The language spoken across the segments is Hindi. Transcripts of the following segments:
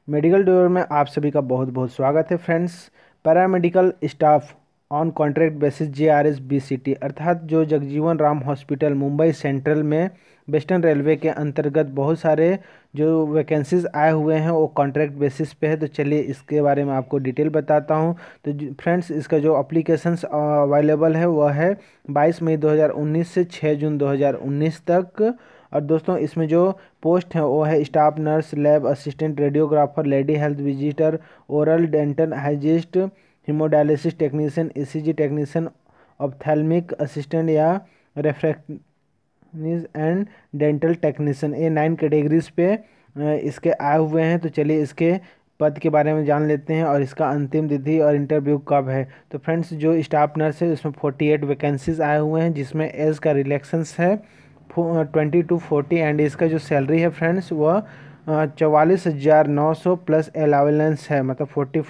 मेडिकल डोर में आप सभी का बहुत बहुत स्वागत है friends. Paramedical staff on contract basis JRS BCT अर्थात जो जगजीवन राम हॉस्पिटल मुंबई सेंट्रल में वेस्टर्न रेलवे के अंतर्गत बहुत सारे जो वैकेंसीज आए हुए हैं वो कॉन्ट्रैक्ट बेसिस पे है। तो चलिए इसके बारे में आपको डिटेल बताता हूँ। तो फ्रेंड्स, इसका जो अप्लीकेशंस अवेलेबल है वह है 22 मई 2019 से 6 जून 2019 तक। और दोस्तों, इसमें जो पोस्ट है वो है staff nurse, lab assistant, radiographer, lady health visitor, oral dental hygienist, haemodialysis technician, ECG technician, ophthalmic assistant या रेफ्रैक्टरीज एंड डेंटल टेक्नीशियन। ये 9 कैटेगरीज पे इसके आए हुए हैं। तो चलिए इसके पद के बारे में जान लेते हैं और इसका अंतिम तिथि और इंटरव्यू कब है। तो फ्रेंड्स, जो स्टाफ नर्स है उसमें 48 वैकेंसीज आए हुए हैं, जिसमें एज का रिलैक्सेंस है 20 to 40 एंड इसका जो सैलरी है फ्रेंड्स वह 44,900 प्लस अलावेंस है, मतलब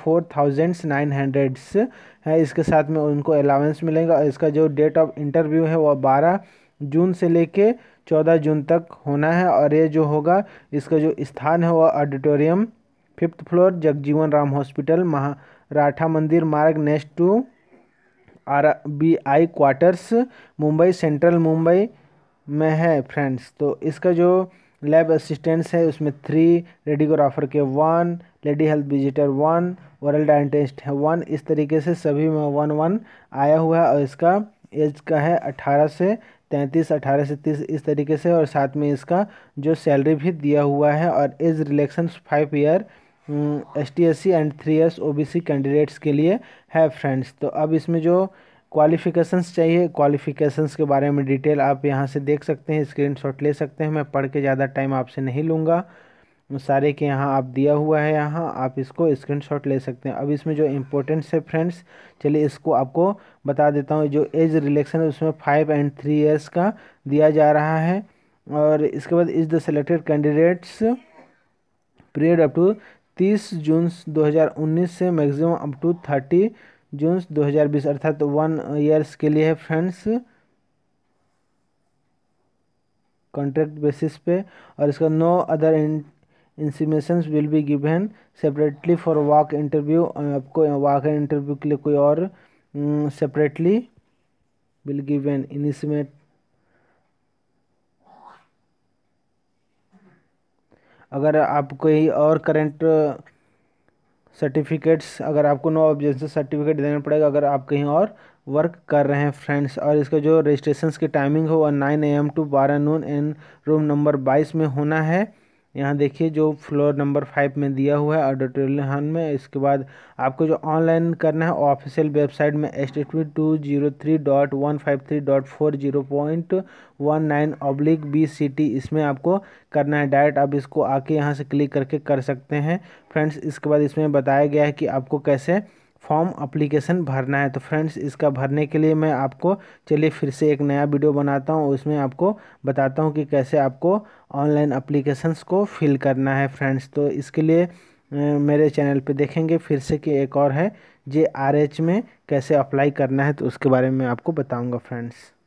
44,900 है। इसके साथ में उनको अलावेंस मिलेगा। और इसका जो डेट ऑफ इंटरव्यू है वह 12 जून से लेके 14 जून तक होना है। और ये जो होगा, इसका जो स्थान है वह auditorium 5th floor Jagjivan Ram hospital, Maratha Mandir Marg, next to RBI quarters, Mumbai central Mumbai में है फ्रेंड्स। तो इसका जो लैब असिस्टेंट्स है उसमें 3, रेडियोग्राफर के 1, lady health visitor 1, oral dentist है 1। इस तरीके से सभी में 1-1 आया हुआ है। और इसका एज का है 18 से 33, 18 से 30 इस तरीके से। और साथ में इसका जो सैलरी भी दिया हुआ है। और age relaxations 5 year ST SC and 3 years OBC candidates के लिए है फ्रेंड्स। तो अब इसमें जो क्वालिफ़िकेशंस चाहिए, क्वालिफ़िकेशंस के बारे में डिटेल आप यहाँ से देख सकते हैं, स्क्रीनशॉट ले सकते हैं। मैं पढ़ के ज़्यादा टाइम आपसे नहीं लूँगा, सारे के यहाँ आप दिया हुआ है, यहाँ आप इसको स्क्रीनशॉट ले सकते हैं। अब इसमें जो इम्पोर्टेंट्स है फ्रेंड्स, चलिए इसको आपको बता देता हूँ। जो एज रिलेक्शन है उसमें 5 and 3 years का दिया जा रहा है। और इसके बाद is the selected candidates period up to 30 June 2019 से मैक्सिमम अप टू 30 जून 2020 अर्थात 1 ईयर्स के लिए है फ्रेंड्स, कॉन्ट्रैक्ट बेसिस पे। और इसका no other intimations will be given separately for walk interview. आपको वॉक इंटरव्यू के लिए कोई और सेपरेटली विल गिवन इनिशिमेट। अगर आप कोई और करंट सर्टिफिकेट्स, अगर आपको नो ऑब्जेक्शन सर्टिफिकेट देना पड़ेगा अगर आप कहीं और वर्क कर रहे हैं फ्रेंड्स। और इसका जो रजिस्ट्रेशन की टाइमिंग हो वह 9 AM to 12 noon in room number 22 में होना है। यहाँ देखिए जो फ्लोर नंबर 5 में दिया हुआ है ऑडिटोरियम में। इसके बाद आपको जो ऑनलाइन करना है ऑफिशियल वेबसाइट में http://203.153.40.19/BCT इसमें आपको करना है। डायरेक्ट आप इसको आके यहाँ से क्लिक करके कर सकते हैं फ्रेंड्स। इसके बाद इसमें बताया गया है कि आपको कैसे फॉर्म अप्लीकेशन भरना है। तो फ्रेंड्स, इसका भरने के लिए मैं आपको चलिए फिर से एक नया वीडियो बनाता हूँ, उसमें आपको बताता हूँ कि कैसे आपको ऑनलाइन अप्लीकेशंस को फिल करना है फ्रेंड्स। तो इसके लिए मेरे चैनल पे देखेंगे फिर से कि एक और है JRH में कैसे अप्लाई करना है, तो उसके बारे में आपको बताऊँगा फ्रेंड्स।